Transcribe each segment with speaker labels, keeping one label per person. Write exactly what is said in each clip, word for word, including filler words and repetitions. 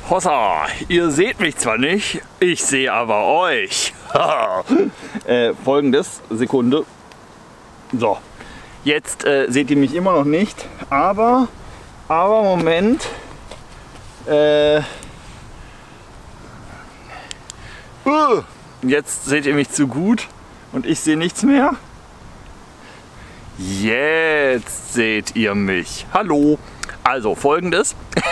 Speaker 1: Hossa, ihr seht mich zwar nicht, ich sehe aber euch. äh, folgendes, Sekunde. So, jetzt äh, seht ihr mich immer noch nicht, aber, aber Moment. Äh, uh, jetzt seht ihr mich zu gut und ich sehe nichts mehr. Jetzt seht ihr mich. Hallo. Also folgendes.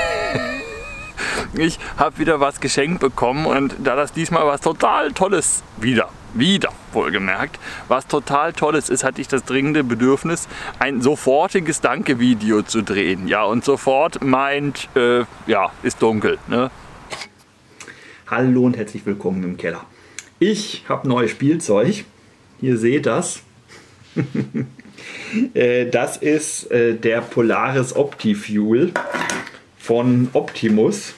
Speaker 1: Ich habe wieder was geschenkt bekommen und da das diesmal was total Tolles, wieder, wieder wohlgemerkt, was total Tolles ist, hatte ich das dringende Bedürfnis, ein sofortiges Danke-Video zu drehen. Ja, und sofort meint, äh, ja, ist dunkel. Ne?
Speaker 2: Hallo und herzlich willkommen im Keller. Ich habe neues Spielzeug. Ihr seht das. Das ist der Polaris Optifuel von Optimus.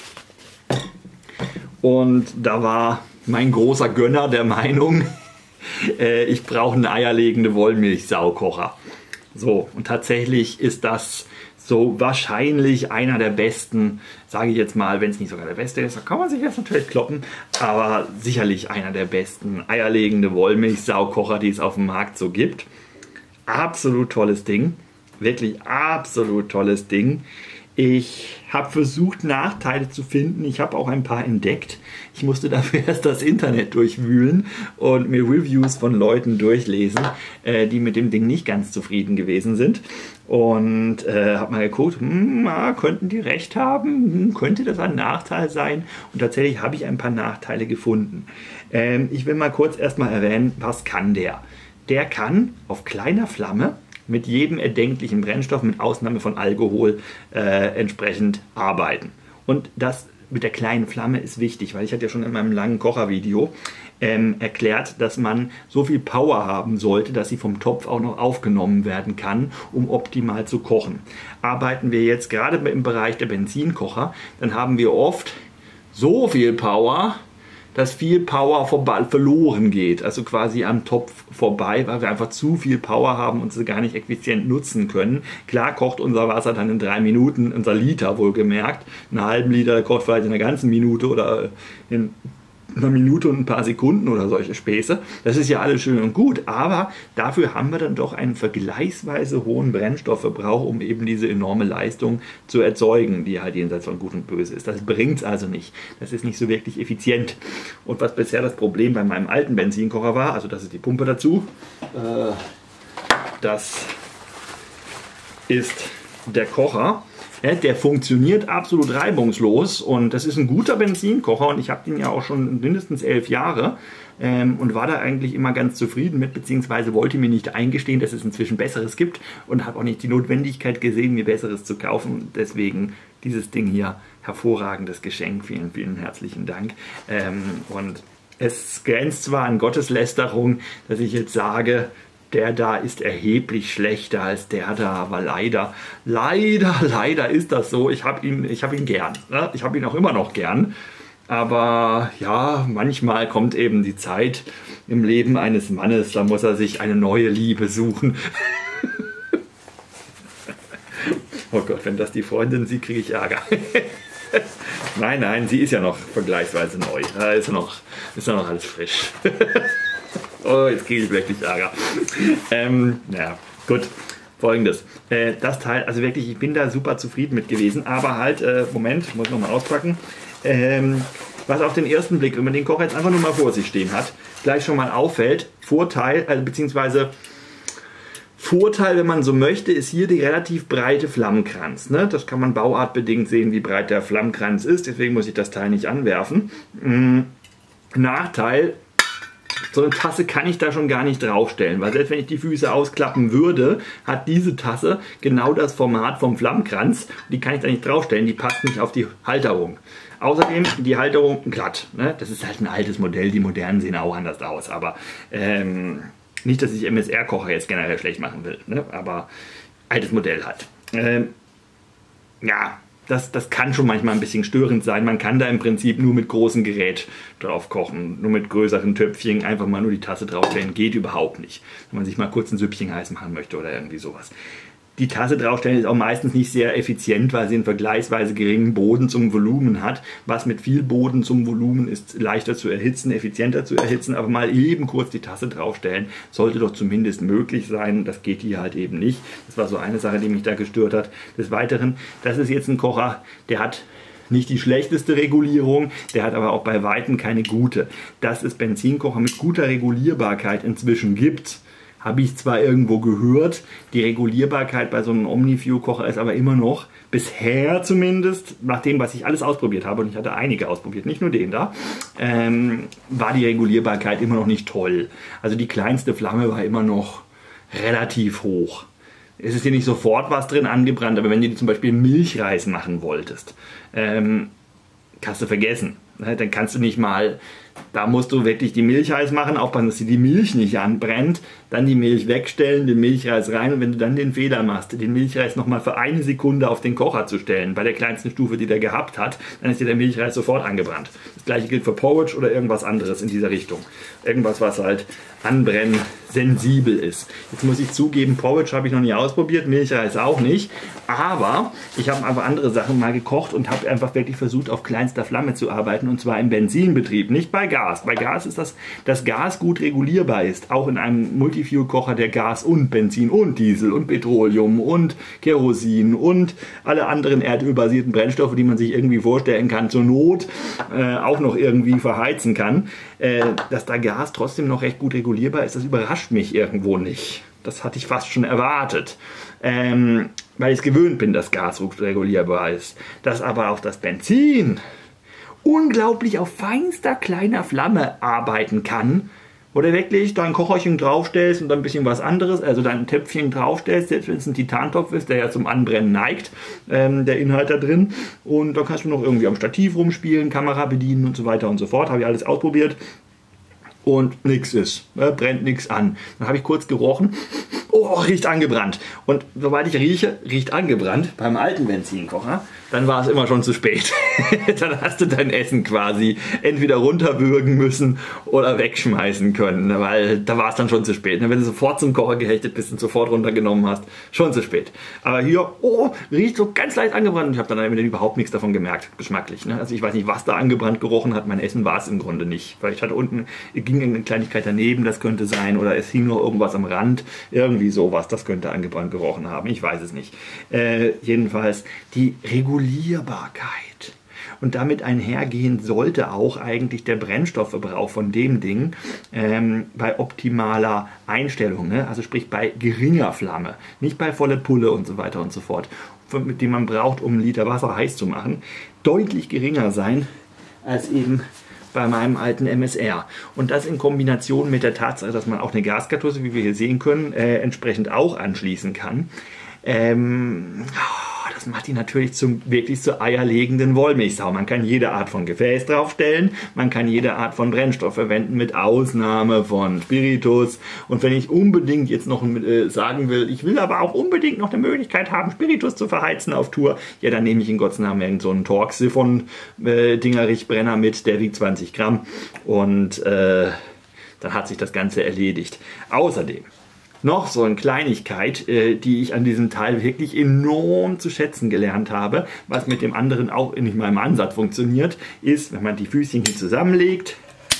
Speaker 2: Und da war mein großer Gönner der Meinung, ich brauche einen eierlegende Wollmilchsaukocher. So, und tatsächlich ist das so wahrscheinlich einer der besten, sage ich jetzt mal, wenn es nicht sogar der beste ist, da kann man sich jetzt natürlich kloppen, aber sicherlich einer der besten eierlegende Wollmilchsaukocher, die es auf dem Markt so gibt. Absolut tolles Ding, wirklich absolut tolles Ding. Ich habe versucht, Nachteile zu finden. Ich habe auch ein paar entdeckt. Ich musste dafür erst das Internet durchwühlen und mir Reviews von Leuten durchlesen, äh, die mit dem Ding nicht ganz zufrieden gewesen sind. Und äh, habe mal geguckt, hm, na, könnten die recht haben? Hm, könnte das ein Nachteil sein? Und tatsächlich habe ich ein paar Nachteile gefunden. Ähm, ich will mal kurz erstmal erwähnen, was kann der? Der kann auf kleiner Flamme mit jedem erdenklichen Brennstoff, mit Ausnahme von Alkohol, äh, entsprechend arbeiten. Und das mit der kleinen Flamme ist wichtig, weil ich hatte ja schon in meinem langen Kochervideo ähm, erklärt, dass man so viel Power haben sollte, dass sie vom Topf auch noch aufgenommen werden kann, um optimal zu kochen. Arbeiten wir jetzt gerade im Bereich der Benzinkocher, dann haben wir oft so viel Power, dass viel Power vorbei, verloren geht, also quasi am Topf vorbei, weil wir einfach zu viel Power haben und sie gar nicht effizient nutzen können. Klar kocht unser Wasser dann in drei Minuten, unser Liter wohlgemerkt, einen halben Liter kocht vielleicht in einer ganzen Minute oder in einer Minute und ein paar Sekunden oder solche Späße. Das ist ja alles schön und gut, aber dafür haben wir dann doch einen vergleichsweise hohen Brennstoffverbrauch, um eben diese enorme Leistung zu erzeugen, die halt jenseits von Gut und Böse ist. Das bringt es also nicht. Das ist nicht so wirklich effizient. Und was bisher das Problem bei meinem alten Benzinkocher war, also das ist die Pumpe dazu, äh, das ist der Kocher. Ja, der funktioniert absolut reibungslos und das ist ein guter Benzinkocher und ich habe den ja auch schon mindestens elf Jahre ähm, und war da eigentlich immer ganz zufrieden mit, beziehungsweise wollte mir nicht eingestehen, dass es inzwischen Besseres gibt und habe auch nicht die Notwendigkeit gesehen, mir Besseres zu kaufen. Deswegen dieses Ding hier, hervorragendes Geschenk, vielen, vielen herzlichen Dank. Ähm, und es grenzt zwar an Gotteslästerung, dass ich jetzt sage, der da ist erheblich schlechter als der da, aber leider, leider, leider ist das so. Ich habe ihn, ich habe ihn gern. Ne? Ich habe ihn auch immer noch gern. Aber ja, manchmal kommt eben die Zeit im Leben eines Mannes, da muss er sich eine neue Liebe suchen. Oh Gott, wenn das die Freundin sieht, kriege ich Ärger. Nein, nein, sie ist ja noch vergleichsweise neu. Da ist ja noch, ist ja noch alles frisch. Oh, jetzt kriege ich wirklich Ärger. Ähm, naja, gut. Folgendes. Äh, das Teil, also wirklich, ich bin da super zufrieden mit gewesen, aber halt, äh, Moment, ich muss nochmal auspacken. Ähm, was auf den ersten Blick, wenn man den Kocher jetzt einfach nur mal vor sich stehen hat, gleich schon mal auffällt, Vorteil, also beziehungsweise Vorteil, wenn man so möchte, ist hier die relativ breite Flammenkranz. Ne? Das kann man bauartbedingt sehen, wie breit der Flammenkranz ist, deswegen muss ich das Teil nicht anwerfen. Mhm. Nachteil, so eine Tasse kann ich da schon gar nicht draufstellen, weil selbst wenn ich die Füße ausklappen würde, hat diese Tasse genau das Format vom Flammkranz. Die kann ich da nicht draufstellen, die passt nicht auf die Halterung. Außerdem die Halterung glatt. Ne? Das ist halt ein altes Modell, die modernen sehen auch anders aus. Aber ähm, nicht, dass ich M S R-Kocher jetzt generell schlecht machen will, ne? Aber altes Modell halt. Ähm, ja. Das, das kann schon manchmal ein bisschen störend sein. Man kann da im Prinzip nur mit großem Gerät drauf kochen. Nur mit größeren Töpfchen einfach mal nur die Tasse draufstellen. Geht überhaupt nicht. Wenn man sich mal kurz ein Süppchen heiß machen möchte oder irgendwie sowas. Die Tasse draufstellen ist auch meistens nicht sehr effizient, weil sie einen vergleichsweise geringen Boden zum Volumen hat. Was mit viel Boden zum Volumen ist leichter zu erhitzen, effizienter zu erhitzen, aber mal eben kurz die Tasse draufstellen, sollte doch zumindest möglich sein. Das geht hier halt eben nicht. Das war so eine Sache, die mich da gestört hat. Des Weiteren, das ist jetzt ein Kocher, der hat nicht die schlechteste Regulierung, der hat aber auch bei Weitem keine gute. Dass es Benzinkocher mit guter Regulierbarkeit inzwischen gibt, habe ich zwar irgendwo gehört, die Regulierbarkeit bei so einem OmniView-Kocher ist aber immer noch, bisher zumindest, nach dem, was ich alles ausprobiert habe, und ich hatte einige ausprobiert, nicht nur den da, ähm, war die Regulierbarkeit immer noch nicht toll. Also die kleinste Flamme war immer noch relativ hoch. Es ist hier nicht sofort was drin angebrannt, aber wenn du zum Beispiel Milchreis machen wolltest, ähm, kannst du vergessen. Dann kannst du nicht mal, da musst du wirklich die Milch heiß machen, aufpassen, dass die Milch nicht anbrennt, dann die Milch wegstellen, den Milchreis rein und wenn du dann den Fehler machst, den Milchreis nochmal für eine Sekunde auf den Kocher zu stellen, bei der kleinsten Stufe, die der gehabt hat, dann ist dir der Milchreis sofort angebrannt. Das gleiche gilt für Porridge oder irgendwas anderes in dieser Richtung. Irgendwas, was halt anbrennsensibel ist. Jetzt muss ich zugeben, Porridge habe ich noch nie ausprobiert, Milchreis auch nicht, aber ich habe einfach andere Sachen mal gekocht und habe einfach wirklich versucht, auf kleinster Flamme zu arbeiten, und zwar im Benzinbetrieb, nicht bei Gas. Bei Gas ist das, dass Gas gut regulierbar ist, auch in einem Multifuel-Kocher, der Gas und Benzin und Diesel und Petroleum und Kerosin und alle anderen erdölbasierten Brennstoffe, die man sich irgendwie vorstellen kann, zur Not äh, auch noch irgendwie verheizen kann. Äh, dass da Gas trotzdem noch recht gut regulierbar ist, das überrascht mich irgendwo nicht. Das hatte ich fast schon erwartet. Ähm, weil ich es gewöhnt bin, dass Gas gut regulierbar ist. Dass aber auch das Benzin unglaublich auf feinster kleiner Flamme arbeiten kann, wo du wirklich da ein Kocherchen draufstellst und dann ein bisschen was anderes, also da ein Töpfchen draufstellst, selbst wenn es ein Titantopf ist, der ja zum Anbrennen neigt, ähm, der Inhalt da drin, und da kannst du noch irgendwie am Stativ rumspielen, Kamera bedienen und so weiter und so fort, habe ich alles ausprobiert und nichts ist, äh, brennt nichts an. Dann habe ich kurz gerochen, oh, riecht angebrannt, und sobald ich rieche, riecht angebrannt beim alten Benzinkocher, dann war es immer schon zu spät. Dann hast du dein Essen quasi entweder runterwürgen müssen oder wegschmeißen können, weil da war es dann schon zu spät. Wenn du sofort zum Kocher gehechtet bist und sofort runtergenommen hast, schon zu spät. Aber hier, oh, riecht so ganz leicht angebrannt, und ich habe dann überhaupt nichts davon gemerkt, geschmacklich. Ne? Also ich weiß nicht, was da angebrannt gerochen hat, mein Essen war es im Grunde nicht. Vielleicht hatte unten, ging eine Kleinigkeit daneben, das könnte sein, oder es hing noch irgendwas am Rand, irgendwie sowas, das könnte angebrannt gerochen haben, ich weiß es nicht. Äh, jedenfalls die Regulierbarkeit. Und damit einhergehend sollte auch eigentlich der Brennstoffverbrauch von dem Ding ähm, bei optimaler Einstellung, ne? Also sprich bei geringer Flamme, nicht bei voller Pulle und so weiter und so fort, mit dem man braucht, um einen Liter Wasser heiß zu machen, deutlich geringer sein als eben bei meinem alten M S R. Und das in Kombination mit der Tatsache, dass man auch eine Gaskartusse, wie wir hier sehen können, äh, entsprechend auch anschließen kann. Ähm, das macht die natürlich zum, wirklich zur eierlegenden Wollmilchsau. Man kann jede Art von Gefäß draufstellen, man kann jede Art von Brennstoff verwenden, mit Ausnahme von Spiritus. Und wenn ich unbedingt jetzt noch äh, sagen will, ich will aber auch unbedingt noch eine Möglichkeit haben, Spiritus zu verheizen auf Tour, ja, dann nehme ich in Gottes Namen irgend so einen Torx-Siphon-Dingerich-Brenner mit, der wiegt zwanzig Gramm, und äh, dann hat sich das Ganze erledigt. Außerdem noch so eine Kleinigkeit, äh, die ich an diesem Teil wirklich enorm zu schätzen gelernt habe, was mit dem anderen auch nicht mal im Ansatz funktioniert, ist, wenn man die Füßchen hier zusammenlegt,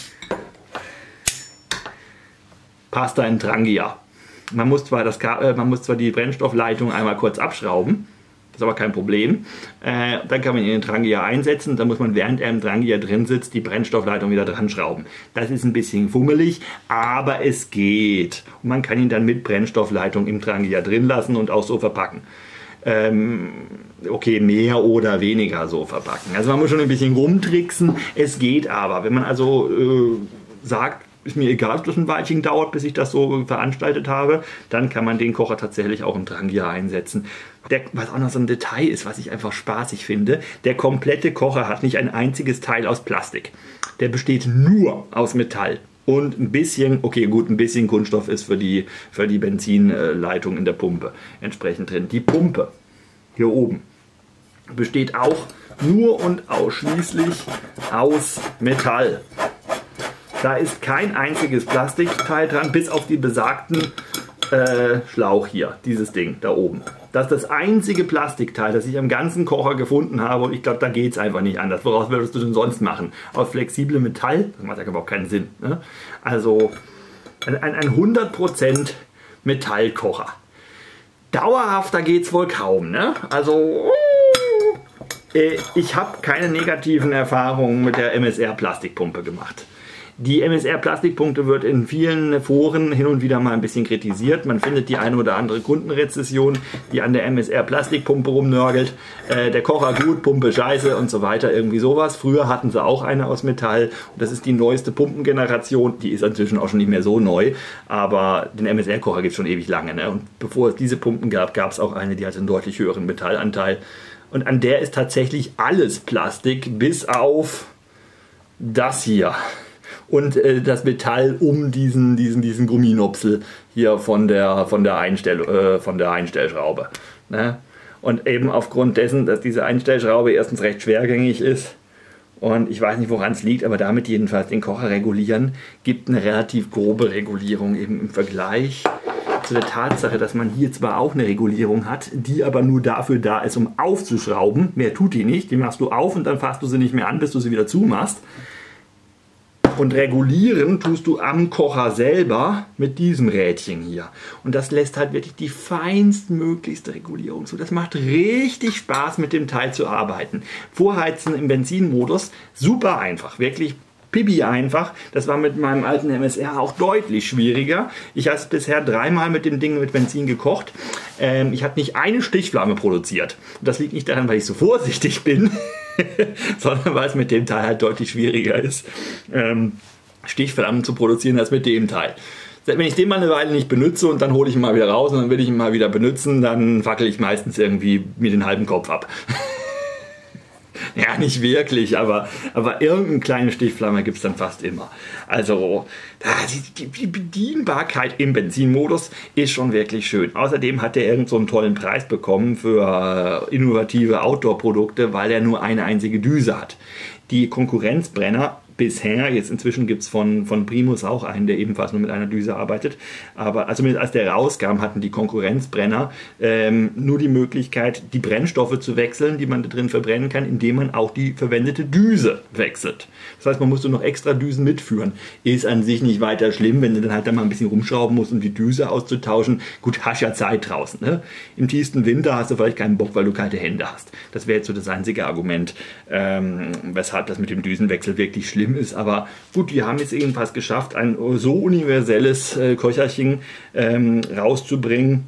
Speaker 2: passt da ein Trangia. Man muss zwar, das, äh, man muss zwar die Brennstoffleitung einmal kurz abschrauben, das ist aber kein Problem. Äh, dann kann man ihn in den Trangia einsetzen, dann muss man, während er im Trangia drin sitzt, die Brennstoffleitung wieder dran schrauben. Das ist ein bisschen fummelig, aber es geht. Und man kann ihn dann mit Brennstoffleitung im Trangia drin lassen und auch so verpacken. Ähm, okay, mehr oder weniger so verpacken. Also man muss schon ein bisschen rumtricksen, es geht aber. Wenn man also äh, sagt, ist mir egal, ob das ein Weilchen dauert, bis ich das so veranstaltet habe, dann kann man den Kocher tatsächlich auch im Trangia einsetzen. Der, was auch noch so ein Detail ist, was ich einfach spaßig finde, der komplette Kocher hat nicht ein einziges Teil aus Plastik. Der besteht nur aus Metall. Und ein bisschen, okay gut, ein bisschen Kunststoff ist für die, für die Benzinleitung in der Pumpe entsprechend drin. Die Pumpe hier oben besteht auch nur und ausschließlich aus Metall. Da ist kein einziges Plastikteil dran, bis auf die besagten äh, Schlauch hier, dieses Ding da oben. Das ist das einzige Plastikteil, das ich am ganzen Kocher gefunden habe und ich glaube, da geht es einfach nicht anders. Woraus würdest du denn sonst machen? Aus flexiblem Metall? Das macht ja überhaupt keinen Sinn. Ne? Also ein, ein hundert Prozent Metallkocher. Dauerhafter geht es wohl kaum. Ne? Also äh, ich habe keine negativen Erfahrungen mit der M S R Plastikpumpe gemacht. Die M S R Plastikpumpe wird in vielen Foren hin und wieder mal ein bisschen kritisiert. Man findet die eine oder andere Kundenrezession, die an der M S R Plastikpumpe rumnörgelt. Äh, der Kocher gut, Pumpe scheiße und so weiter, irgendwie sowas. Früher hatten sie auch eine aus Metall. Und das ist die neueste Pumpengeneration. Die ist inzwischen auch schon nicht mehr so neu. Aber den M S R Kocher gibt es schon ewig lange. Ne? Und bevor es diese Pumpen gab, gab es auch eine, die hatte einen deutlich höheren Metallanteil. Und an der ist tatsächlich alles Plastik, bis auf das hier. Und äh, das Metall um diesen, diesen, diesen Gumminupsel hier von der, von der, Einstell, äh, von der Einstellschraube. Ne? Und eben aufgrund dessen, dass diese Einstellschraube erstens recht schwergängig ist und ich weiß nicht, woran es liegt, aber damit jedenfalls den Kocher regulieren, gibt eine relativ grobe Regulierung eben im Vergleich zu der Tatsache, dass man hier zwar auch eine Regulierung hat, die aber nur dafür da ist, um aufzuschrauben. Mehr tut die nicht. Die machst du auf und dann fasst du sie nicht mehr an, bis du sie wieder zumachst. Und regulieren tust du am Kocher selber mit diesem Rädchen hier. Und das lässt halt wirklich die feinstmöglichste Regulierung zu. Das macht richtig Spaß, mit dem Teil zu arbeiten. Vorheizen im Benzinmodus, super einfach, wirklich pipi einfach. Das war mit meinem alten M S R auch deutlich schwieriger. Ich habe bisher dreimal mit dem Ding mit Benzin gekocht. Ähm, ich habe nicht eine Stichflamme produziert. Das liegt nicht daran, weil ich so vorsichtig bin, sondern weil es mit dem Teil halt deutlich schwieriger ist, ähm, Stichflammen zu produzieren als mit dem Teil. Wenn ich den mal eine Weile nicht benutze und dann hole ich ihn mal wieder raus und dann will ich ihn mal wieder benutzen, dann fackel ich meistens irgendwie mir den halben Kopf ab. Ja, nicht wirklich, aber, aber irgendeine kleine Stichflamme gibt es dann fast immer. Also die, die Bedienbarkeit im Benzinmodus ist schon wirklich schön. Außerdem hat er irgend so einen tollen Preis bekommen für innovative Outdoor-Produkte, weil er nur eine einzige Düse hat. Die Konkurrenzbrenner bisher, jetzt inzwischen gibt es von, von Primus auch einen, der ebenfalls nur mit einer Düse arbeitet, aber also als der rauskam, hatten die Konkurrenzbrenner ähm, nur die Möglichkeit, die Brennstoffe zu wechseln, die man da drin verbrennen kann, indem man auch die verwendete Düse wechselt. Das heißt, man musste noch extra Düsen mitführen. Ist an sich nicht weiter schlimm, wenn du dann halt da mal ein bisschen rumschrauben musst, um die Düse auszutauschen. Gut, hast ja Zeit draußen. Ne? Im tiefsten Winter hast du vielleicht keinen Bock, weil du kalte Hände hast. Das wäre jetzt so das einzige Argument, ähm, weshalb das mit dem Düsenwechsel wirklich schlimm ist, aber gut, die haben jetzt ebenfalls geschafft, ein so universelles äh, Köcherchen ähm, rauszubringen,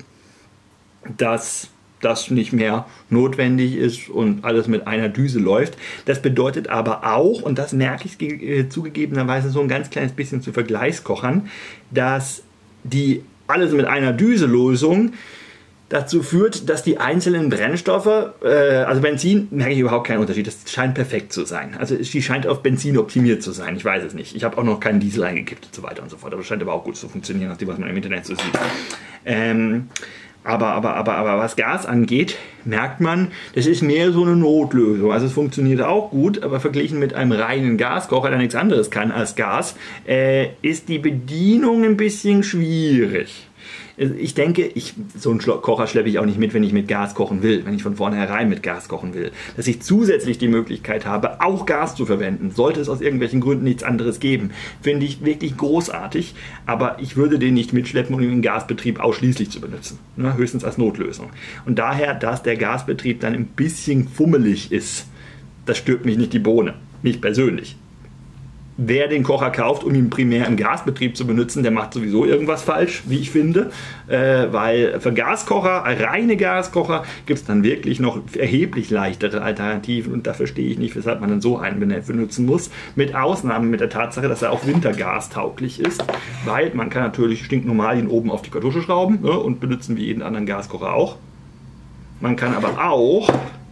Speaker 2: dass das nicht mehr notwendig ist und alles mit einer Düse läuft. Das bedeutet aber auch, und das merke ich äh, zugegebenerweise so ein ganz kleines bisschen zu Vergleichskochern, dass die alles mit einer Düse Lösung dazu führt, dass die einzelnen Brennstoffe, äh, also Benzin, merke ich überhaupt keinen Unterschied. Das scheint perfekt zu sein. Also die scheint auf Benzin optimiert zu sein. Ich weiß es nicht. Ich habe auch noch keinen Diesel eingekippt und so weiter und so fort. Aber das scheint aber auch gut zu funktionieren, nach dem, was man im Internet so sieht. Ähm, aber, aber, aber, aber was Gas angeht, merkt man, das ist mehr so eine Notlösung. Also es funktioniert auch gut, aber verglichen mit einem reinen Gaskocher, der nichts anderes kann als Gas, äh, ist die Bedienung ein bisschen schwierig. Ich denke, ich, so einen Kocher schleppe ich auch nicht mit, wenn ich mit Gas kochen will, wenn ich von vornherein mit Gas kochen will. Dass ich zusätzlich die Möglichkeit habe, auch Gas zu verwenden, sollte es aus irgendwelchen Gründen nichts anderes geben, finde ich wirklich großartig, aber ich würde den nicht mitschleppen, um ihn im Gasbetrieb ausschließlich zu benutzen, ne? Höchstens als Notlösung. Und daher, dass der Gasbetrieb dann ein bisschen fummelig ist, das stört mich nicht die Bohne, mich persönlich. Wer den Kocher kauft, um ihn primär im Gasbetrieb zu benutzen, der macht sowieso irgendwas falsch, wie ich finde. Äh, weil für Gaskocher, reine Gaskocher, gibt es dann wirklich noch erheblich leichtere Alternativen. Und da verstehe ich nicht, weshalb man dann so einen benutzen muss. Mit Ausnahme mit der Tatsache, dass er auch wintergastauglich ist. Weil man kann natürlich stinknormal ihn oben auf die Kartusche schrauben, ne, und benutzen wie jeden anderen Gaskocher auch. Man kann aber auch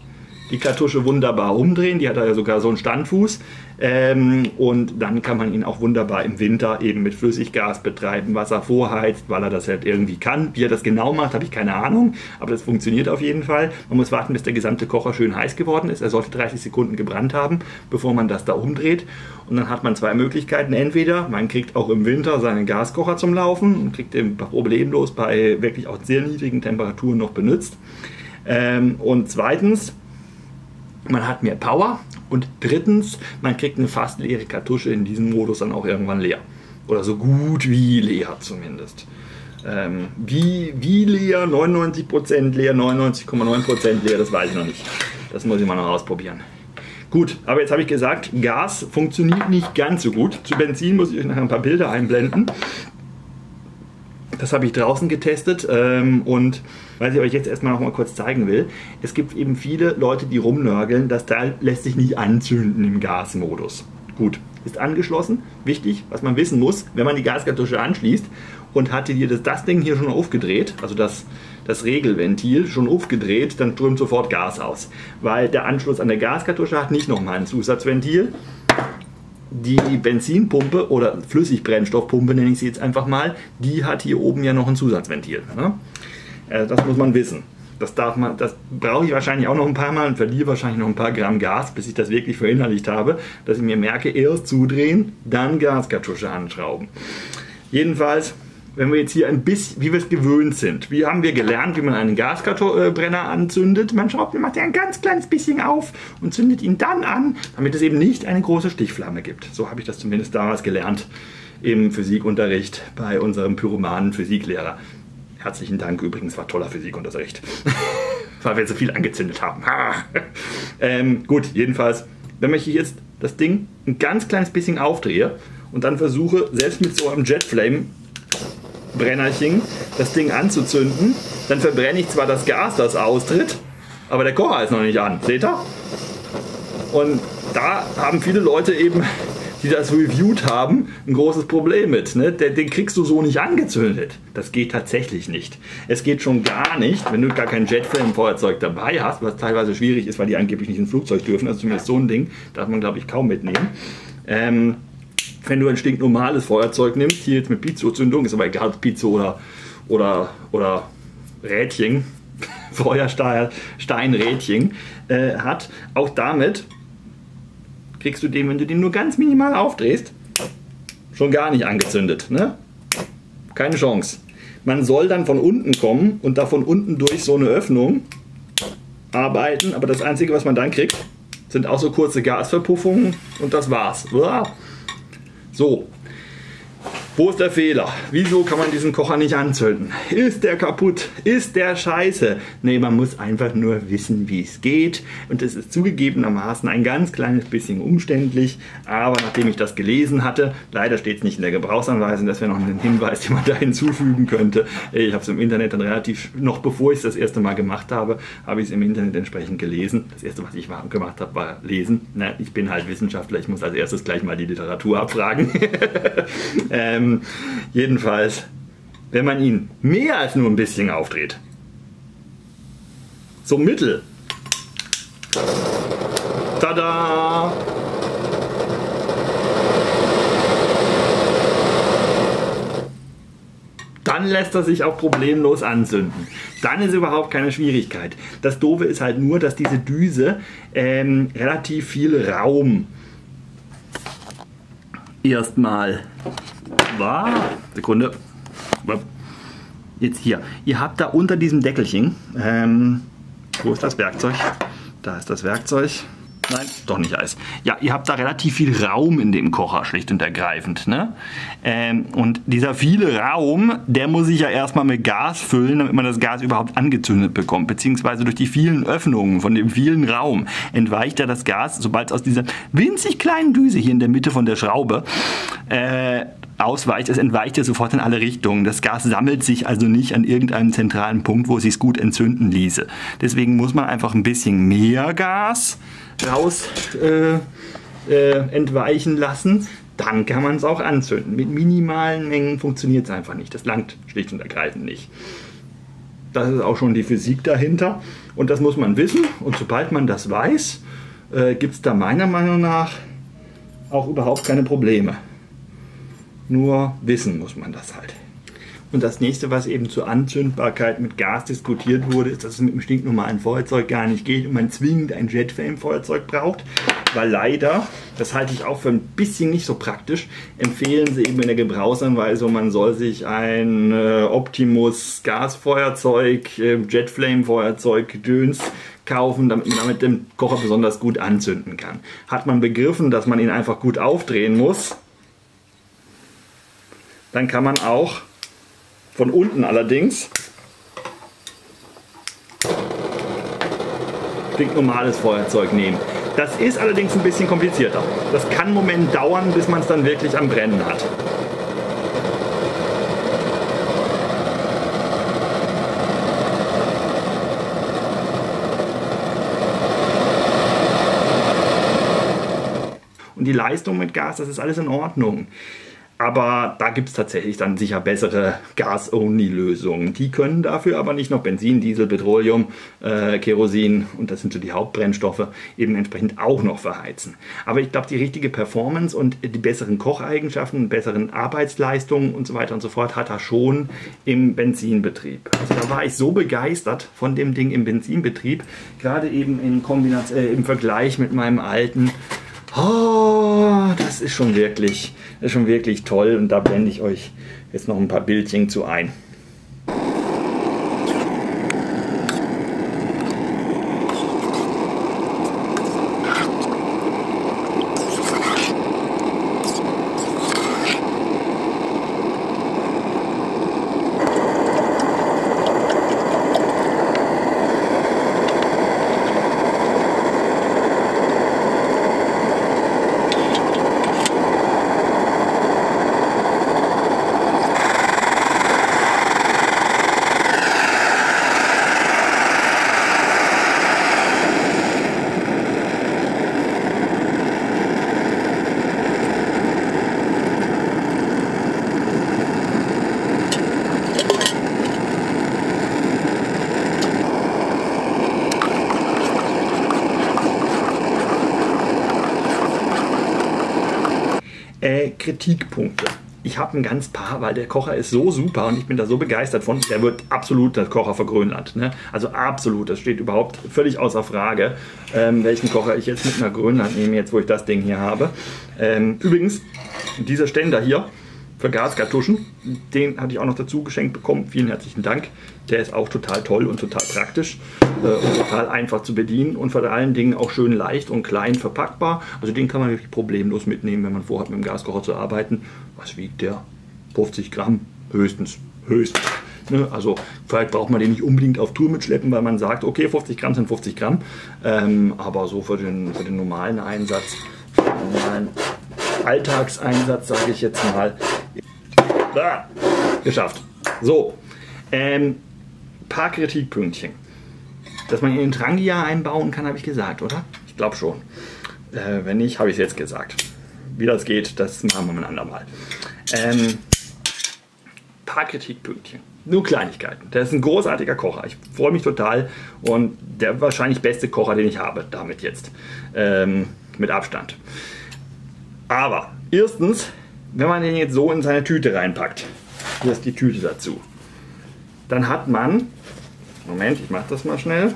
Speaker 2: die Kartusche wunderbar umdrehen, die hat ja sogar so einen Standfuß. Ähm, und dann kann man ihn auch wunderbar im Winter eben mit Flüssiggas betreiben, Wasser vorheizt, weil er das halt irgendwie kann. Wie er das genau macht, habe ich keine Ahnung, aber das funktioniert auf jeden Fall. Man muss warten, bis der gesamte Kocher schön heiß geworden ist. Er sollte dreißig Sekunden gebrannt haben, bevor man das da umdreht. Und dann hat man zwei Möglichkeiten. Entweder man kriegt auch im Winter seinen Gaskocher zum Laufen und kriegt den problemlos bei wirklich auch sehr niedrigen Temperaturen noch benutzt. Ähm, und zweitens, man hat mehr Power. Und drittens, man kriegt eine fast leere Kartusche in diesem Modus dann auch irgendwann leer. Oder so gut wie leer zumindest. Ähm, wie, wie leer? neunundneunzig Prozent leer, neunundneunzig Komma neun Prozent leer, das weiß ich noch nicht. Das muss ich mal noch ausprobieren. Gut, aber jetzt habe ich gesagt, Gas funktioniert nicht ganz so gut. Zu Benzin muss ich euch nachher ein paar Bilder einblenden. Das habe ich draußen getestet ähm, und was ich euch jetzt erstmal noch mal kurz zeigen will, es gibt eben viele Leute, die rumnörgeln, das Teil lässt sich nicht anzünden im Gasmodus. Gut, ist angeschlossen. Wichtig, was man wissen muss, wenn man die Gaskartusche anschließt und hatte hier das, das Ding hier schon aufgedreht, also das, das Regelventil schon aufgedreht, dann strömt sofort Gas aus. Weil der Anschluss an der Gaskartusche hat nicht nochmal ein Zusatzventil. Die Benzinpumpe oder Flüssigbrennstoffpumpe, nenne ich sie jetzt einfach mal, die hat hier oben ja noch ein Zusatzventil. Ne? Das muss man wissen. Das, darf man, das brauche ich wahrscheinlich auch noch ein paar Mal und verliere wahrscheinlich noch ein paar Gramm Gas, bis ich das wirklich verinnerlicht habe, dass ich mir merke, erst zudrehen, dann Gaskartusche anschrauben. Jedenfalls, wenn wir jetzt hier ein bisschen, wie wir es gewöhnt sind, wie haben wir gelernt, wie man einen Gasbrenner anzündet? Man schraubt, macht ja ein ganz kleines bisschen auf und zündet ihn dann an, damit es eben nicht eine große Stichflamme gibt. So habe ich das zumindest damals gelernt im Physikunterricht bei unserem pyromanen Physiklehrer. Herzlichen Dank übrigens, war toller Physikunterricht, weil wir so viel angezündet haben. ähm, gut, jedenfalls, wenn ich jetzt das Ding ein ganz kleines bisschen aufdrehe und dann versuche, selbst mit so einem Jetflame Brennerchen das Ding anzuzünden, dann verbrenne ich zwar das Gas, das austritt, aber der Kocher ist noch nicht an. Seht ihr? Und da haben viele Leute eben, die das reviewed haben, ein großes Problem mit. Ne? Den, den kriegst du so nicht angezündet. Das geht tatsächlich nicht. Es geht schon gar nicht, wenn du gar kein Jetflame-Feuerzeug dabei hast, was teilweise schwierig ist, weil die angeblich nicht ins Flugzeug dürfen. Also zumindest so ein Ding darf man, glaube ich, kaum mitnehmen. Ähm, wenn du ein stinknormales Feuerzeug nimmst, hier jetzt mit Piezo-Zündung, ist aber egal, ob Piezo oder, oder, oder Rädchen, Feuersteinrädchen äh, hat, auch damit kriegst du den, wenn du den nur ganz minimal aufdrehst, schon gar nicht angezündet. Ne? Keine Chance. Man soll dann von unten kommen und da von unten durch so eine Öffnung arbeiten, aber das Einzige, was man dann kriegt, sind auch so kurze Gasverpuffungen und das war's. So. Wo ist der Fehler? Wieso kann man diesen Kocher nicht anzünden? Ist der kaputt? Ist der scheiße? Nee, man muss einfach nur wissen, wie es geht. Und es ist zugegebenermaßen ein ganz kleines bisschen umständlich. Aber nachdem ich das gelesen hatte, leider steht es nicht in der Gebrauchsanweisung, das wäre noch ein Hinweis, den man da hinzufügen könnte. Ich habe es im Internet dann relativ, noch bevor ich es das erste Mal gemacht habe, habe ich es im Internet entsprechend gelesen. Das erste, was ich gemacht habe, war lesen. Na, ich bin halt Wissenschaftler, ich muss als erstes gleich mal die Literatur abfragen. ähm, Jedenfalls, wenn man ihn mehr als nur ein bisschen aufdreht, so mittel, tada! Dann lässt er sich auch problemlos anzünden. Dann ist überhaupt keine Schwierigkeit. Das Doofe ist halt nur, dass diese Düse ähm, relativ viel Raum erstmal war. Sekunde. Jetzt hier. Ihr habt da unter diesem Deckelchen, ähm, wo ist das Werkzeug? Da ist das Werkzeug. Nein, doch nicht Eis. Ja, ihr habt da relativ viel Raum in dem Kocher, schlicht und ergreifend. Ne? Ähm, und dieser viele Raum, der muss sich ja erstmal mit Gas füllen, damit man das Gas überhaupt angezündet bekommt. Beziehungsweise durch die vielen Öffnungen von dem vielen Raum entweicht ja das Gas, sobald es aus dieser winzig kleinen Düse hier in der Mitte von der Schraube äh, ausweicht, es entweicht ja sofort in alle Richtungen. Das Gas sammelt sich also nicht an irgendeinem zentralen Punkt, wo es sich gut entzünden ließe. Deswegen muss man einfach ein bisschen mehr Gas raus äh, äh, entweichen lassen, dann kann man es auch anzünden. Mit minimalen Mengen funktioniert es einfach nicht. Das langt schlicht und ergreifend nicht. Das ist auch schon die Physik dahinter. Und das muss man wissen. Und sobald man das weiß, äh, gibt es da meiner Meinung nach auch überhaupt keine Probleme. Nur wissen muss man das halt. Und das nächste, was eben zur Anzündbarkeit mit Gas diskutiert wurde, ist, dass es mit einem stinknormalen Feuerzeug gar nicht geht und man zwingend ein Jetflame-Feuerzeug braucht. Weil leider, das halte ich auch für ein bisschen nicht so praktisch, empfehlen sie eben in der Gebrauchsanweisung, man soll sich ein äh, Optimus Gasfeuerzeug, äh, Jetflame-Feuerzeug, Gedöns kaufen, damit man damit den Kocher besonders gut anzünden kann. Hat man begriffen, dass man ihn einfach gut aufdrehen muss, dann kann man auch von unten allerdings stinknormales Feuerzeug nehmen. Das ist allerdings ein bisschen komplizierter. Das kann einen Moment dauern, bis man es dann wirklich am Brennen hat. Und die Leistung mit Gas, das ist alles in Ordnung. Aber da gibt es tatsächlich dann sicher bessere Gas-Only-Lösungen. Die können dafür aber nicht noch Benzin, Diesel, Petroleum, äh, Kerosin, und das sind so die Hauptbrennstoffe, eben entsprechend auch noch verheizen. Aber ich glaube, die richtige Performance und die besseren Kocheigenschaften, besseren Arbeitsleistungen und so weiter und so fort hat er schon im Benzinbetrieb. Also da war ich so begeistert von dem Ding im Benzinbetrieb, gerade eben in Kombination, äh, im Vergleich mit meinem alten. Oh, das ist schon wirklich, das ist schon wirklich toll, und da blende ich euch jetzt noch ein paar Bildchen zu ein. Äh, Kritikpunkte. Ich habe ein ganz paar, weil der Kocher ist so super und ich bin da so begeistert von. Der wird absolut der Kocher für Grönland. Ne? Also absolut, das steht überhaupt völlig außer Frage, ähm, welchen Kocher ich jetzt mit nach Grönland nehme, jetzt wo ich das Ding hier habe. Ähm, übrigens, dieser Ständer hier für Gaskartuschen, den hatte ich auch noch dazu geschenkt bekommen. Vielen herzlichen Dank. Der ist auch total toll und total praktisch äh, und total einfach zu bedienen und vor allen Dingen auch schön leicht und klein verpackbar. Also den kann man wirklich problemlos mitnehmen, wenn man vorhat, mit dem Gaskocher zu arbeiten. Was wiegt der? fünfzig Gramm höchstens. Höchstens. Ne? Also vielleicht braucht man den nicht unbedingt auf Tour mitschleppen, weil man sagt, okay, fünfzig Gramm sind fünfzig Gramm. Ähm, aber so für den, für den normalen Einsatz, für den normalen Alltagseinsatz, sage ich jetzt mal, ah, geschafft. So, ähm, paar Kritikpünktchen. Dass man in den Trangia einbauen kann, habe ich gesagt, oder? Ich glaube schon. Äh, wenn nicht, habe ich es jetzt gesagt. Wie das geht, das machen wir ein andermal. Ähm, paar Kritikpünktchen. Nur Kleinigkeiten. Der ist ein großartiger Kocher. Ich freue mich total und der wahrscheinlich beste Kocher, den ich habe, damit jetzt. Ähm, mit Abstand. Aber erstens, wenn man den jetzt so in seine Tüte reinpackt, hier ist die Tüte dazu, dann hat man, Moment, ich mache das mal schnell,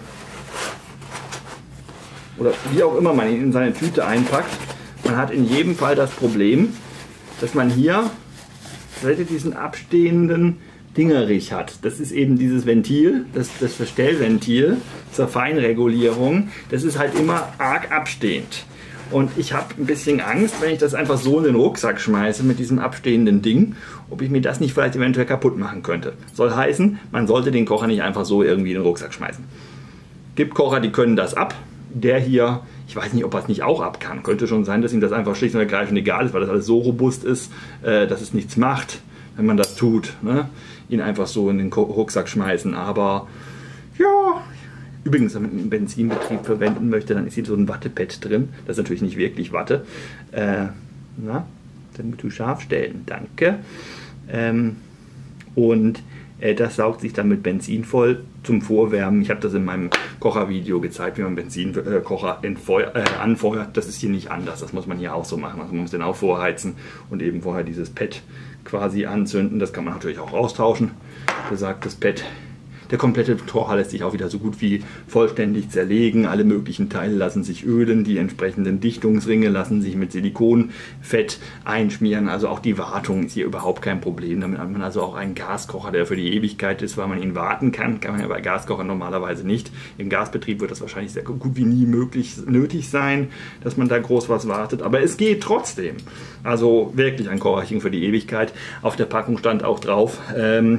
Speaker 2: oder wie auch immer man ihn in seine Tüte einpackt, man hat in jedem Fall das Problem, dass man hier diesen abstehenden Dingerich hat. Das ist eben dieses Ventil, das, das Verstellventil zur Feinregulierung, das ist halt immer arg abstehend. Und ich habe ein bisschen Angst, wenn ich das einfach so in den Rucksack schmeiße mit diesem abstehenden Ding, ob ich mir das nicht vielleicht eventuell kaputt machen könnte. Soll heißen, man sollte den Kocher nicht einfach so irgendwie in den Rucksack schmeißen. Gibt Kocher, die können das ab. Der hier, ich weiß nicht, ob er es nicht auch ab kann. Könnte schon sein, dass ihm das einfach schlicht und ergreifend egal ist, weil das alles so robust ist, äh, dass es nichts macht, wenn man das tut. Ne? Ihn einfach so in den Rucksack schmeißen. Aber ja... Übrigens, wenn man einen Benzinbetrieb verwenden möchte, dann ist hier so ein Wattepad drin. Das ist natürlich nicht wirklich Watte. Äh, na, damit du scharf stellen. Danke. Ähm, und Äh, das saugt sich dann mit Benzin voll zum Vorwärmen. Ich habe das in meinem Kochervideo gezeigt, wie man Benzinkocher äh, anfeuert. Das ist hier nicht anders. Das muss man hier auch so machen. Also man muss den auch vorheizen und eben vorher dieses Pad quasi anzünden. Das kann man natürlich auch austauschen. Besagtes Pad. Der komplette Kocher lässt sich auch wieder so gut wie vollständig zerlegen. Alle möglichen Teile lassen sich ölen. Die entsprechenden Dichtungsringe lassen sich mit Silikonfett einschmieren. Also auch die Wartung ist hier überhaupt kein Problem. Damit hat man also auch einen Gaskocher, der für die Ewigkeit ist, weil man ihn warten kann. Kann man ja bei Gaskochern normalerweise nicht. Im Gasbetrieb wird das wahrscheinlich sehr gut wie nie möglich nötig sein, dass man da groß was wartet. Aber es geht trotzdem. Also wirklich ein Kocherchen für die Ewigkeit. Auf der Packung stand auch drauf, ähm,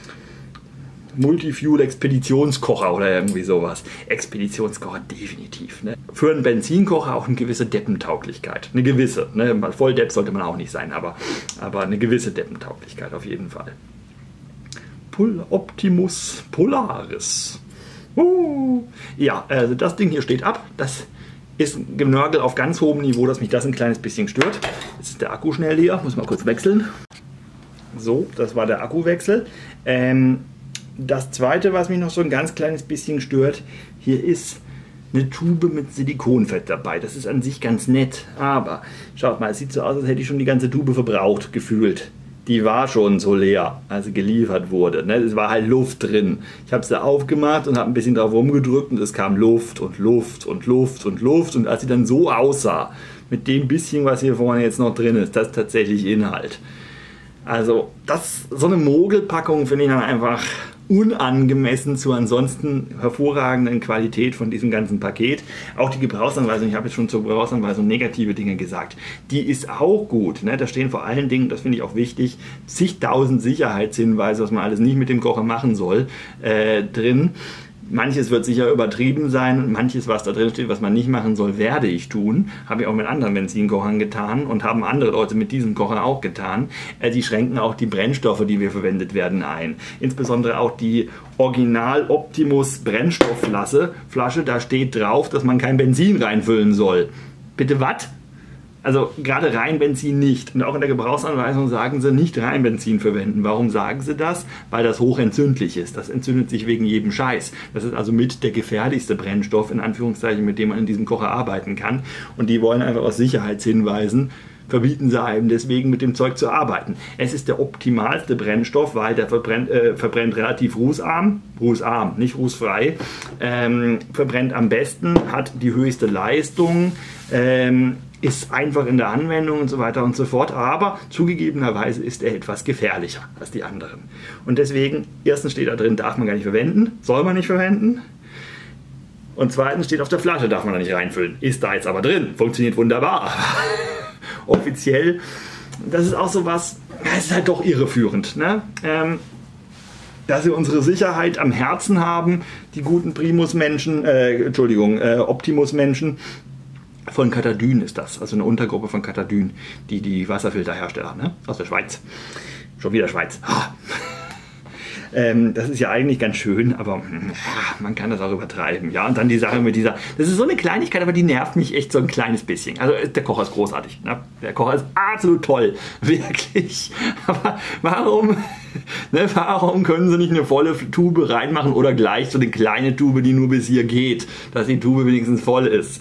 Speaker 2: Multifuel-Expeditionskocher oder irgendwie sowas. Expeditionskocher definitiv. Ne? Für einen Benzinkocher auch eine gewisse Deppentauglichkeit. Eine gewisse. Ne? Voll Depp sollte man auch nicht sein, aber, aber eine gewisse Deppentauglichkeit auf jeden Fall. Pol Optimus Polaris. Uh. Ja, also das Ding hier steht ab. Das ist ein Genörgel auf ganz hohem Niveau, dass mich das ein kleines bisschen stört. Jetzt ist der Akku schnell leer. Muss mal kurz wechseln. So, das war der Akkuwechsel. Ähm, Das zweite, was mich noch so ein ganz kleines bisschen stört, hier ist eine Tube mit Silikonfett dabei. Das ist an sich ganz nett, aber schaut mal, es sieht so aus, als hätte ich schon die ganze Tube verbraucht, gefühlt. Die war schon so leer, als sie geliefert wurde. Es war halt Luft drin. Ich habe sie aufgemacht und habe ein bisschen drauf rumgedrückt und es kam Luft und Luft und Luft und Luft. Und als sie dann so aussah, mit dem bisschen, was hier vorne jetzt noch drin ist, das ist tatsächlich Inhalt. Also das, so eine Mogelpackung finde ich dann einfach unangemessen zur ansonsten hervorragenden Qualität von diesem ganzen Paket. Auch die Gebrauchsanweisung, ich habe jetzt schon zur Gebrauchsanweisung negative Dinge gesagt, die ist auch gut. Ne? Da stehen vor allen Dingen, das finde ich auch wichtig, zigtausend Sicherheitshinweise, was man alles nicht mit dem Kocher machen soll, äh, drin. Manches wird sicher übertrieben sein, manches, was da drin steht, was man nicht machen soll, werde ich tun. Habe ich auch mit anderen Benzinkochern getan und haben andere Leute mit diesem Kocher auch getan. Äh, die schränken auch die Brennstoffe, die wir verwendet werden, ein. Insbesondere auch die Original Optimus Brennstoffflasche. Flasche, da steht drauf, dass man kein Benzin reinfüllen soll. Bitte was? Also gerade Reinbenzin nicht. Und auch in der Gebrauchsanweisung sagen sie, nicht Reinbenzin verwenden. Warum sagen sie das? Weil das hochentzündlich ist. Das entzündet sich wegen jedem Scheiß. Das ist also mit der gefährlichste Brennstoff, in Anführungszeichen, mit dem man in diesem Kocher arbeiten kann. Und die wollen einfach aus Sicherheitshinweisen, verbieten sie einem deswegen mit dem Zeug zu arbeiten. Es ist der optimalste Brennstoff, weil der verbrennt, äh, verbrennt relativ rußarm, rußarm, nicht rußfrei, ähm, verbrennt am besten, hat die höchste Leistung, ähm, ist einfach in der Anwendung und so weiter und so fort, aber zugegebenerweise ist er etwas gefährlicher als die anderen. Und deswegen, erstens steht da drin, darf man gar nicht verwenden, soll man nicht verwenden. Und zweitens steht auf der Flasche, darf man da nicht reinfüllen. Ist da jetzt aber drin, funktioniert wunderbar. Offiziell, das ist auch so was, es ist halt doch irreführend. Ne? Ähm, dass wir unsere Sicherheit am Herzen haben, die guten Primus-Menschen, äh, Entschuldigung, äh, Optimus-Menschen, von Katadyn ist das, also eine Untergruppe von Katadyn, die die Wasserfilterhersteller, ne? Aus der Schweiz. Schon wieder Schweiz. Ah. Ähm, das ist ja eigentlich ganz schön, aber ja, man kann das auch übertreiben. Ja, und dann die Sache mit dieser, das ist so eine Kleinigkeit, aber die nervt mich echt so ein kleines bisschen. Also der Kocher ist großartig, ne? Der Kocher ist absolut toll, wirklich. Aber warum, ne, warum können sie nicht eine volle Tube reinmachen oder gleich so eine kleine Tube, die nur bis hier geht, dass die Tube wenigstens voll ist?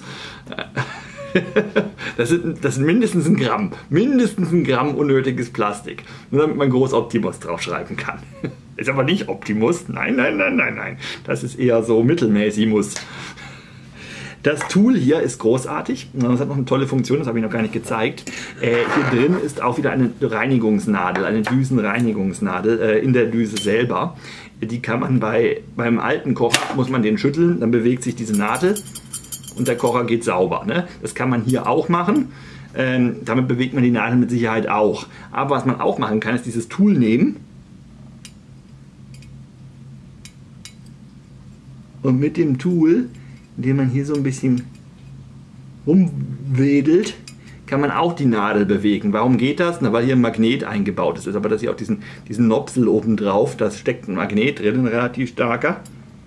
Speaker 2: Das sind, das sind mindestens ein Gramm, mindestens ein Gramm unnötiges Plastik, nur damit man groß Optimus draufschreiben kann. Ist aber nicht Optimus, nein, nein, nein, nein, nein, das ist eher so mittelmäßimus. Das Tool hier ist großartig, das hat noch eine tolle Funktion, das habe ich noch gar nicht gezeigt. Äh, hier drin ist auch wieder eine Reinigungsnadel, eine Düsenreinigungsnadel äh, in der Düse selber. Die kann man bei, beim alten Kocher, muss man den schütteln, dann bewegt sich diese Nadel. Und der Kocher geht sauber. Ne? Das kann man hier auch machen. Ähm, damit bewegt man die Nadel mit Sicherheit auch. Aber was man auch machen kann, ist dieses Tool nehmen und mit dem Tool, indem man hier so ein bisschen rumwedelt, kann man auch die Nadel bewegen. Warum geht das? Na, weil hier ein Magnet eingebaut ist. Aber dass hier auch diesen, diesen Nopsel oben drauf, da steckt ein Magnet drin, ein relativ starker.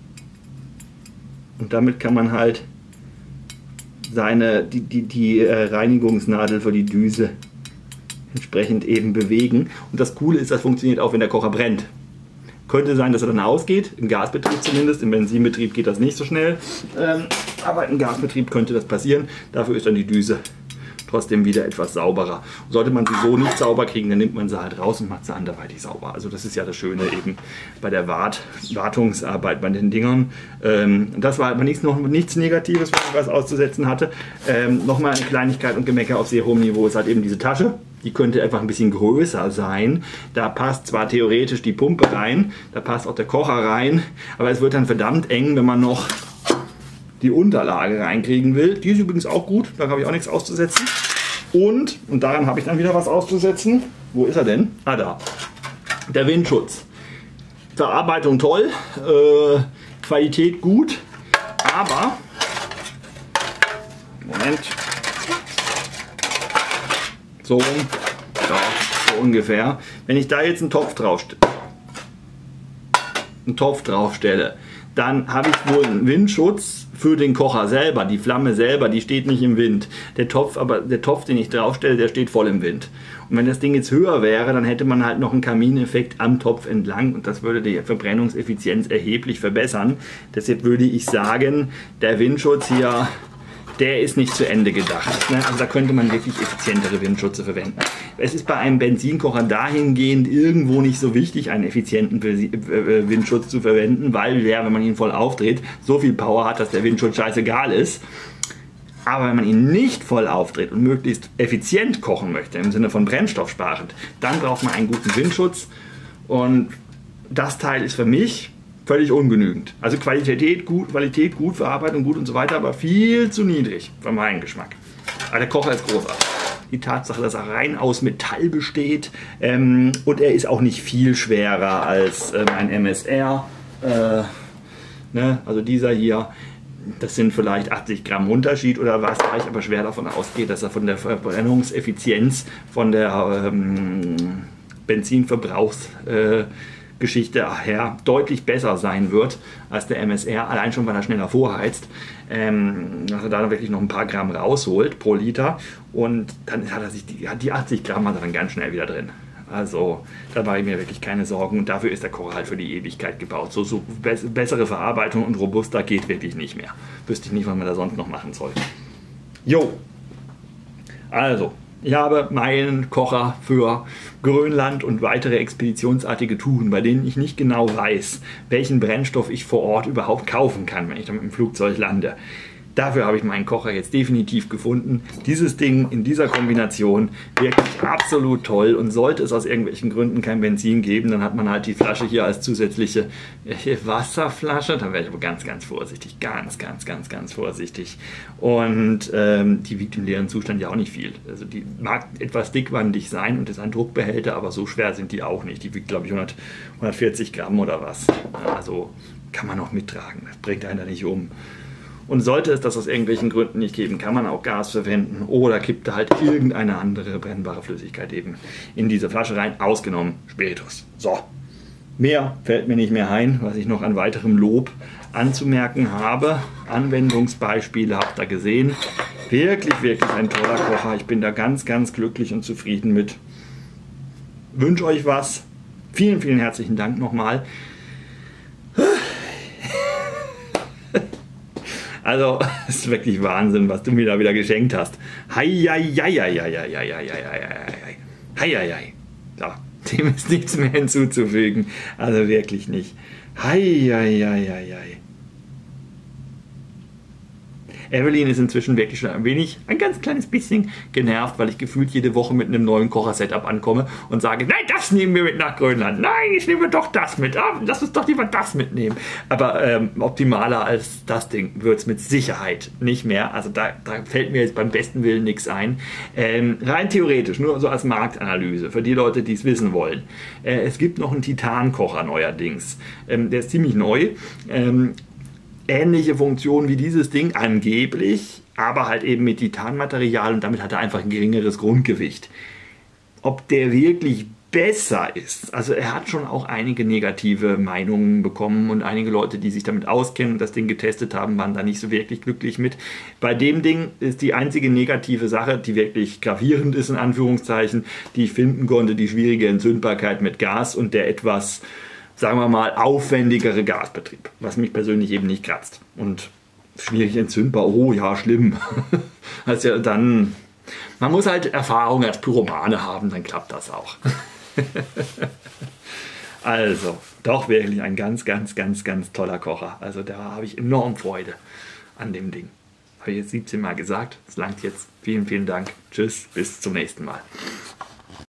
Speaker 2: Und damit kann man halt seine, die, die, die äh, Reinigungsnadel für die Düse entsprechend eben bewegen. Und das Coole ist, das funktioniert auch, wenn der Kocher brennt. Könnte sein, dass er dann ausgeht, im Gasbetrieb zumindest, im Benzinbetrieb geht das nicht so schnell, ähm, aber im Gasbetrieb könnte das passieren. Dafür ist dann die Düse trotzdem wieder etwas sauberer. Sollte man sie so nicht sauber kriegen, dann nimmt man sie halt raus und macht sie anderweitig sauber. Also das ist ja das Schöne eben bei der Wart Wartungsarbeit bei den Dingern. Ähm, das war aber nichts, noch nichts Negatives, was ich was auszusetzen hatte. Ähm, Nochmal eine Kleinigkeit und Gemecker auf sehr hohem Niveau ist halt eben diese Tasche. Die könnte einfach ein bisschen größer sein. Da passt zwar theoretisch die Pumpe rein, da passt auch der Kocher rein, aber es wird dann verdammt eng, wenn man noch die Unterlage reinkriegen will. Die ist übrigens auch gut, da habe ich auch nichts auszusetzen. Und, und daran habe ich dann wieder was auszusetzen. Wo ist er denn? Ah, da. Der Windschutz. Verarbeitung toll, äh, Qualität gut, aber, Moment, so, ja, so ungefähr. Wenn ich da jetzt einen Topf drauf, einen Topf drauf stelle, dann habe ich wohl einen Windschutz für den Kocher selber. Die Flamme selber, die steht nicht im Wind. Der Topf, aber der Topf, den ich draufstelle, der steht voll im Wind. Und wenn das Ding jetzt höher wäre, dann hätte man halt noch einen Kamineffekt am Topf entlang und das würde die Verbrennungseffizienz erheblich verbessern. Deshalb würde ich sagen, der Windschutz hier, der ist nicht zu Ende gedacht. Also da könnte man wirklich effizientere Windschutze verwenden. Es ist bei einem Benzinkocher dahingehend irgendwo nicht so wichtig, einen effizienten Windschutz zu verwenden, weil der, wenn man ihn voll aufdreht, so viel Power hat, dass der Windschutz scheißegal ist. Aber wenn man ihn nicht voll aufdreht und möglichst effizient kochen möchte, im Sinne von brennstoffsparend, dann braucht man einen guten Windschutz. Und das Teil ist für mich völlig ungenügend. Also Qualität gut, Qualität gut, Verarbeitung gut und so weiter, aber viel zu niedrig für meinen Geschmack. Aber der Kocher ist großartig. Die Tatsache, dass er rein aus Metall besteht ähm, und er ist auch nicht viel schwerer als ähm, ein M S R. Äh, ne? Also dieser hier, das sind vielleicht achtzig Gramm Unterschied oder was, da ich aber schwer davon ausgehe, dass er von der Verbrennungseffizienz, von der ähm, Benzinverbrauchsgeschichte äh, her deutlich besser sein wird als der M S R, allein schon, weil er schneller vorheizt, ähm, dass er da wirklich noch ein paar Gramm rausholt pro Liter und dann hat er sich die, die achtzig Gramm hat er dann ganz schnell wieder drin. Also da mache ich mir wirklich keine Sorgen und dafür ist der Kocher halt für die Ewigkeit gebaut. So, so be bessere Verarbeitung und robuster geht wirklich nicht mehr. Wüsste ich nicht, was man da sonst noch machen soll. Jo, also ich habe meinen Kocher für Grönland und weitere expeditionsartige Touren, bei denen ich nicht genau weiß, welchen Brennstoff ich vor Ort überhaupt kaufen kann, wenn ich dann mit dem Flugzeug lande. Dafür habe ich meinen Kocher jetzt definitiv gefunden. Dieses Ding in dieser Kombination wirklich absolut toll und sollte es aus irgendwelchen Gründen kein Benzin geben, dann hat man halt die Flasche hier als zusätzliche Wasserflasche. Da wäre ich aber ganz, ganz vorsichtig. Ganz, ganz, ganz, ganz vorsichtig. Und ähm, die wiegt im leeren Zustand ja auch nicht viel. Also die mag etwas dickwandig sein und ist ein Druckbehälter, aber so schwer sind die auch nicht. Die wiegt, glaube ich, hundert, hundertvierzig Gramm oder was. Also kann man auch mittragen. Das bringt einen da nicht um. Und sollte es das aus irgendwelchen Gründen nicht geben, kann man auch Gas verwenden oder kippt da halt irgendeine andere brennbare Flüssigkeit eben in diese Flasche rein, ausgenommen Spiritus. So, mehr fällt mir nicht mehr ein, was ich noch an weiterem Lob anzumerken habe. Anwendungsbeispiele habt ihr gesehen. Wirklich, wirklich ein toller Kocher. Ich bin da ganz, ganz glücklich und zufrieden mit. Wünsche euch was. Vielen, vielen herzlichen Dank nochmal. Also, es ist wirklich Wahnsinn, was du mir da wieder geschenkt hast. Hei, hei, hei, hei, hei, hei, hei, hei, hei, hei, hei, hei. So, dem ist nichts mehr hinzuzufügen. Also wirklich nicht. Hei, hei, hei, hei, hei. Evelyn ist inzwischen wirklich schon ein wenig, ein ganz kleines bisschen genervt, weil ich gefühlt jede Woche mit einem neuen Kocher-Setup ankomme und sage, nein, das nehmen wir mit nach Grönland. Nein, ich nehme doch das mit. Ah, lass uns doch lieber das mitnehmen. Aber ähm, optimaler als das Ding wird es mit Sicherheit nicht mehr. Also da, da fällt mir jetzt beim besten Willen nichts ein. Ähm, rein theoretisch, nur so als Marktanalyse, für die Leute, die es wissen wollen. Äh, es gibt noch einen Titankocher neuerdings. Ähm, der ist ziemlich neu. Ähm, ähnliche Funktion wie dieses Ding, angeblich, aber halt eben mit Titanmaterial und damit hat er einfach ein geringeres Grundgewicht. Ob der wirklich besser ist, also er hat schon auch einige negative Meinungen bekommen und einige Leute, die sich damit auskennen und das Ding getestet haben, waren da nicht so wirklich glücklich mit. Bei dem Ding ist die einzige negative Sache, die wirklich gravierend ist, in Anführungszeichen, die ich finden konnte, die schwierige Entzündbarkeit mit Gas und der etwas sagen wir mal, aufwendigere Gasbetrieb, was mich persönlich eben nicht kratzt. Und schwierig entzündbar, oh ja, schlimm. Also dann, man muss halt Erfahrung als Pyromane haben, dann klappt das auch. Also, doch wirklich ein ganz, ganz, ganz, ganz toller Kocher. Also da habe ich enorm Freude an dem Ding. Habe ich jetzt siebzehn Mal gesagt, es langt jetzt. Vielen, vielen Dank. Tschüss, bis zum nächsten Mal.